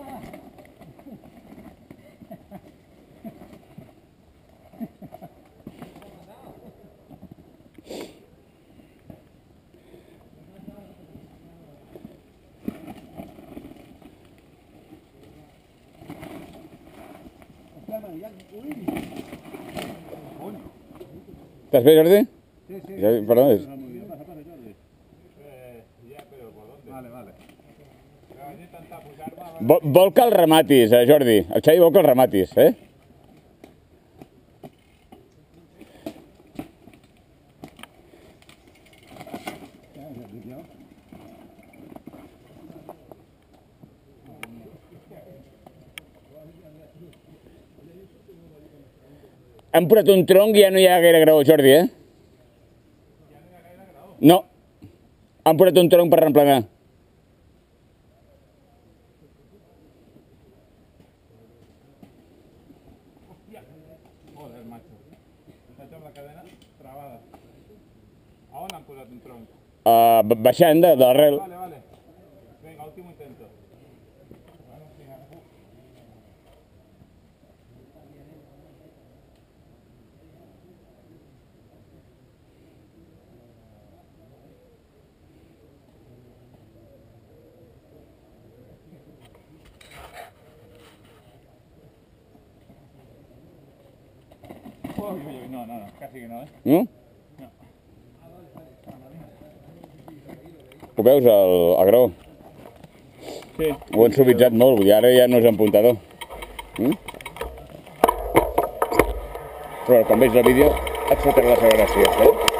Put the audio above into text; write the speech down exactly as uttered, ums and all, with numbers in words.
¿Estàs bé, Jordi? Sí, sí. Ja, per on és? Passa, passa, Jordi. Eh, ja, però per on? Vale, vale. Vaig intentar pujar-me... Vol, vol que el rematis, eh, Jordi. El Xavi vol que el rematis, eh? Han posat un tronc i ja no hi ha gaire graó, Jordi, eh? Ja no hi ha gaire graó? No. Han posat un tronc per reemplenar. Hòstia! Joder, macho. Vaig amb la cadena travada. A on han posat un tronc? Uh, baixant de, de l'arrel. Vale, vale. Vinga, últim intento. No, no, no, casi que no, eh? No? No. Ho veus, el, el graó? Sí. Ho han suavitzat molt, vull dir, ara ja no és empuntador. Mm? Però quan veig el vídeo et fotré la seva gràcia, eh?